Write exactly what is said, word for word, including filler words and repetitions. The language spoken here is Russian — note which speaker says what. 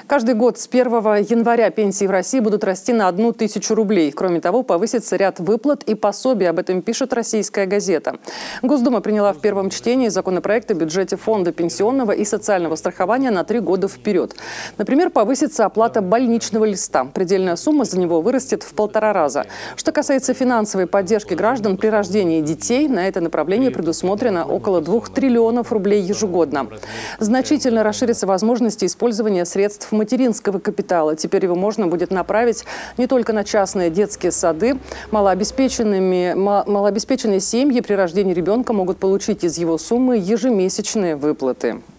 Speaker 1: Каждый год с первого января пенсии в России будут расти на одну тысячу рублей. Кроме того, повысится ряд выплат и пособий. Об этом пишет «Российская газета». Госдума приняла в первом чтении законопроект о бюджете Фонда пенсионного и социального страхования на три года вперед. Например, повысится оплата больничного листа. Предельная сумма за него вырастет в полтора раза. Что касается финансовой поддержки граждан при рождении детей, на это направление предусмотрено около двух триллионов рублей ежегодно. Значительно расширятся возможности использования средств материнского капитала. Теперь его можно будет направить не только на частные детские сады. Малообеспеченными, малообеспеченные семьи при рождении ребенка могут получить из его суммы ежемесячные выплаты.